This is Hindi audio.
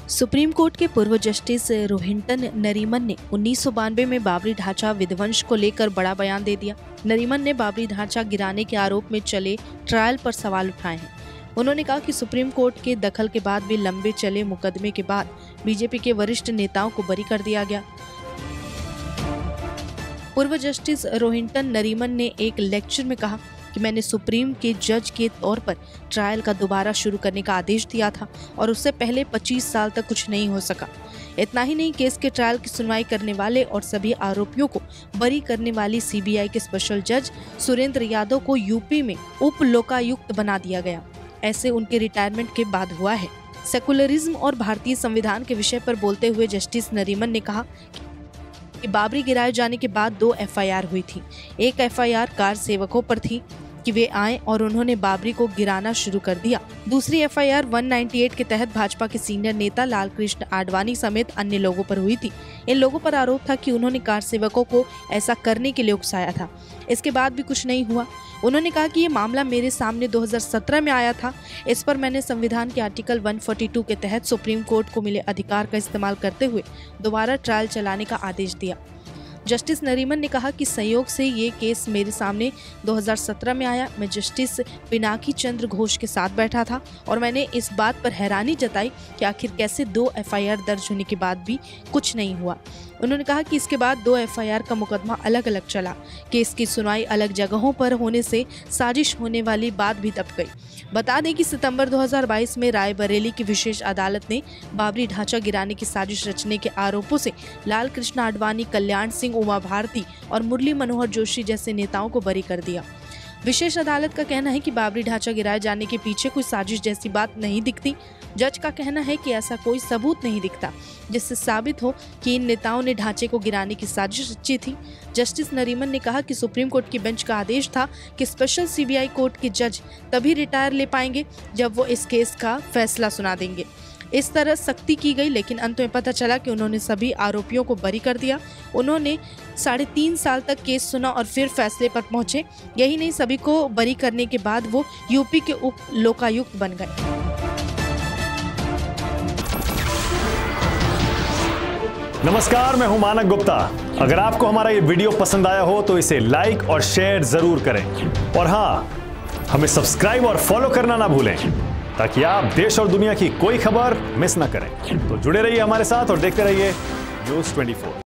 सुप्रीम कोर्ट के पूर्व जस्टिस रोहिंटन नरीमन ने 1992 में बाबरी ढांचा विध्वंस को लेकर बड़ा बयान दे दिया। नरीमन ने बाबरी ढांचा गिराने के आरोप में चले ट्रायल पर सवाल उठाए हैं। उन्होंने कहा कि सुप्रीम कोर्ट के दखल के बाद भी लंबे चले मुकदमे के बाद बीजेपी के वरिष्ठ नेताओं को बरी कर दिया गया। पूर्व जस्टिस रोहिंटन नरीमन ने एक लेक्चर में कहा कि मैंने सुप्रीम के जज के तौर पर ट्रायल का दोबारा शुरू करने का आदेश दिया था और उससे पहले 25 साल तक कुछ नहीं हो सका। इतना ही नहीं, केस के ट्रायल की सुनवाई करने वाले और सभी आरोपियों को बरी करने वाली सीबीआई के स्पेशल जज सुरेंद्र यादव को यूपी में उप लोकायुक्त बना दिया गया। ऐसे उनके रिटायरमेंट के बाद हुआ है। सेकुलरिज्म और भारतीय संविधान के विषय पर बोलते हुए जस्टिस नरीमन ने कहा कि बाबरी गिराए जाने के बाद 2 एफआईआर हुई थी। एक एफआईआर कार सेवकों पर थी कि वे आए और उन्होंने बाबरी को गिराना शुरू कर दिया। दूसरी एफआईआर 198 के तहत भाजपा के सीनियर नेता लालकृष्ण आडवाणी समेत अन्य लोगों पर हुई थी। इन लोगों पर आरोप था कि उन्होंने कार सेवकों को ऐसा करने के लिए उकसाया था। इसके बाद भी कुछ नहीं हुआ। उन्होंने कहा कि ये मामला मेरे सामने 2017 में आया था। इस पर मैंने संविधान के आर्टिकल 142 के तहत सुप्रीम कोर्ट को मिले अधिकार का इस्तेमाल करते हुए दोबारा ट्रायल चलाने का आदेश दिया। जस्टिस नरीमन ने कहा कि संयोग से ये केस मेरे सामने 2017 में आया। मैं जस्टिस पिनाकी चंद्र घोष के साथ बैठा था और मैंने इस बात पर हैरानी जताई कि आखिर कैसे 2 एफआईआर दर्ज होने के बाद भी कुछ नहीं हुआ। उन्होंने कहा कि इसके बाद 2 एफआईआर का मुकदमा अलग अलग चला। केस की सुनवाई अलग जगहों पर होने से साजिश होने वाली बात भी दब गई। बता दें कि सितंबर 2022 में रायबरेली की विशेष अदालत ने बाबरी ढांचा गिराने की साजिश रचने के आरोपों से लालकृष्ण आडवाणी, कल्याण सिंह, उमा भारती और मुरली मनोहर जोशी जैसे नेताओं को बरी कर दिया। विशेष अदालत का कहना है कि बाबरी ढांचा गिराए जाने के पीछे कोई साजिश जैसी बात नहीं दिखती। जज का कहना है कि ऐसा कोई सबूत नहीं दिखता जिससे साबित हो कि इन नेताओं ने ढांचे को गिराने की साजिश रची थी। जस्टिस नरीमन ने कहा कि सुप्रीम कोर्ट की बेंच का आदेश था कि स्पेशल सीबीआई कोर्ट के जज तभी रिटायर ले पाएंगे जब वो इस केस का फैसला सुना देंगे। इस तरह सख्ती की गई, लेकिन अंत में पता चला कि उन्होंने सभी आरोपियों को बरी कर दिया। उन्होंने 3.5 साल तक केस सुना और फिर फैसले पर पहुंचे। यही नहीं, सभी को बरी करने के बाद वो यूपी के उप लोकायुक्त बन गए। नमस्कार, मैं हूं मानक गुप्ता। अगर आपको हमारा ये वीडियो पसंद आया हो तो इसे लाइक और शेयर जरूर करें और हाँ, हमें सब्सक्राइब और फॉलो करना ना भूलें ताकि आप देश और दुनिया की कोई खबर मिस ना करें। तो जुड़े रहिए हमारे साथ और देखते रहिए न्यूज़ 24।